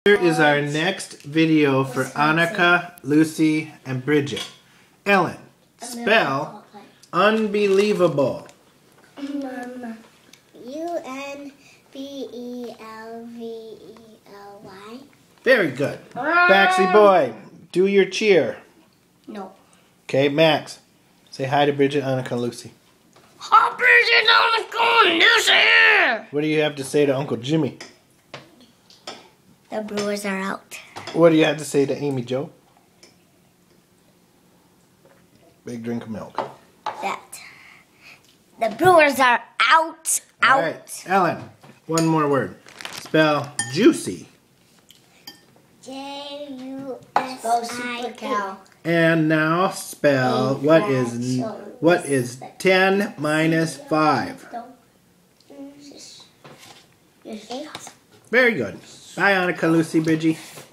Here is our next video for Annika, Lucy, and Bridget. Ellen, spell unbelievable. U-N-B-E-L-V-E-L-Y. Very good. Baxley boy, do your cheer. No. Okay, Max, say hi to Bridget, Annika, and Lucy. Hi, Bridget, Annika, and Lucy. What do you have to say to Uncle Jimmy? The Brewers are out. What do you have to say to Amy Jo? Big drink of milk. That the Brewers are out. All right, Ellen, one more word. Spell juicy. J-U-S-I-E. And now spell what is 10 minus 5. Very good. Bye, Annika, Lucy, Bridgie.